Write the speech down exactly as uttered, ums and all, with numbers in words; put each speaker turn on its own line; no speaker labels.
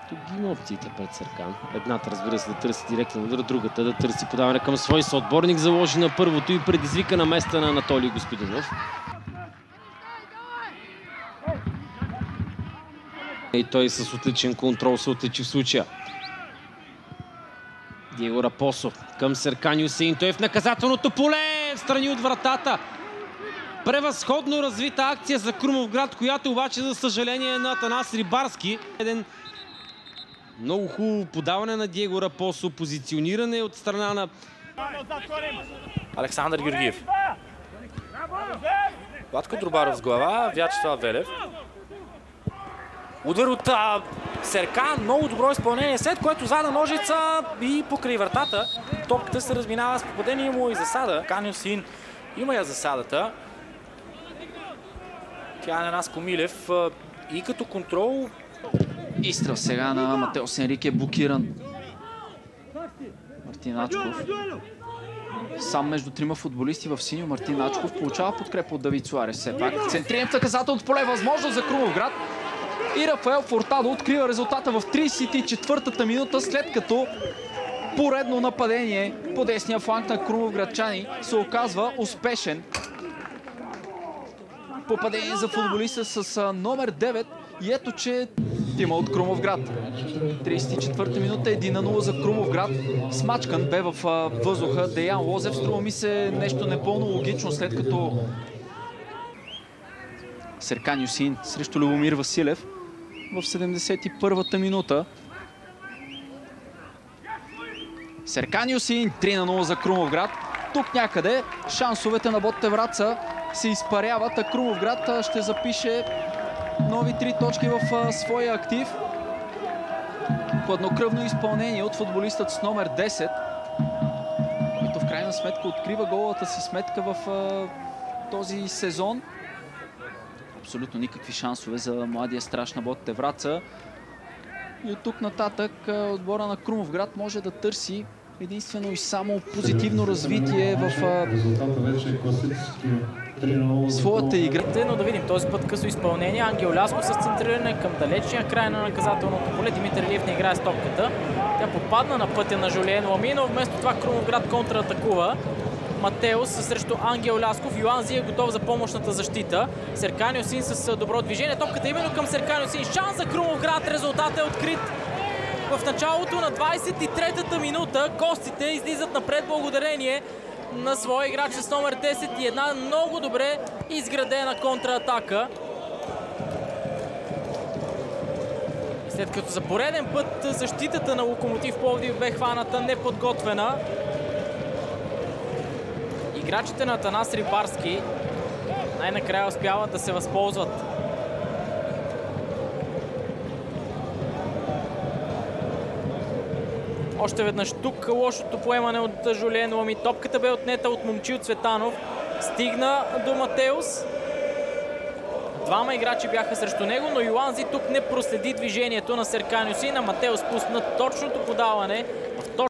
Тук ги има опциите пред Серкан. Едната, разбира се, да търси директен удар, другата да търси подаване към свой съотборник, заложи на първото и предизвика на места на Анатолий Господинов. И той с отличен контрол се отличи в случая. Диего Рапосо към Серкан Юсеин. Той е в наказателното поле, в страни от вратата. Превъзходно развита акция за Крумовград, която обаче, за съжаление, на Атанас Рибарски. Един много хубаво подаване на Диего Рапосо, позициониране от страна на
Александър Георгиев. Владко Друбаров с глава, Вячеслав Велев. Удар от а, Серкан, много добро изпълнение, след което зада ножица и покрай вратата. Топката се разминава с попадение му и засада. Серкан Юсеин има я засадата. Тя е на нас Комилев и като контрол.
Изстрел сега на Матеос Енрике, блокиран. Мартин Ачков. Сам между трима футболисти в синьо. Мартин Ачков получава подкрепа от Давид Суарес. Все пак центриран в наказателното поле, възможност за Крумовград. И Рафаел Фуртадо открива резултата в тридесет и четвъртата минута, след като поредно нападение по десния фланг на крумовградчани се оказва успешен. Попадение за футболиста с номер девет и ето, че тима от Крумовград. тридесет и четвърта минута, един на нула за Крумовград. Смачкан бе в въздуха Деян Лозев. Струва ми се нещо непълно логично, след като Серкан Юсеин срещу Любомир Василев в седемдесет и първата минута. Серкан Юсеин, три на нула за Крумовград. Тук някъде шансовете на Ботев Враца се изпаряват, а Крумовград ще запише нови три точки в а, своя актив. Хладнокръвно изпълнение от футболистът с номер десет, който в крайна сметка открива голата си сметка в а, този сезон. Абсолютно никакви шансове за младия страж на Ботев Враца. И от тук нататък отбора на Крумовград може да търси единствено и само позитивно развитие в а, своята игра.
Но да видим този път късо изпълнение. Ангел Лясков с центриране към далечния край на наказателното поле. Димитър Илиев не играе с топката. Тя попадна на пътя на Жулиен Лами, но вместо това Крумовград контратакува. Матеус срещу Ангел Лясков. Йоан Зи е готов за помощната защита. Серкан Юсеин с добро движение. Топката именно към Серкан Юсеин. Шанс за Крумовград. Резултатът е открит. В началото на двадесет и третата минута гостите излизат напред благодарение на своя играч с номер десет и една много добре изградена контратака. След като за пореден път защитата на Локомотив Пловдив бе хваната неподготвена, играчите на Атанас Рибарски най-накрая успяват да се възползват. Още веднъж тук лошото поемане от Жулиен Лами. Топката бе отнета от Момчил Цветанов. Стигна до Матеус. Двама играчи бяха срещу него, но Йоан Зи тук не проследи движението на Серкан Юсеин. Матеус пусна точното подаване в точно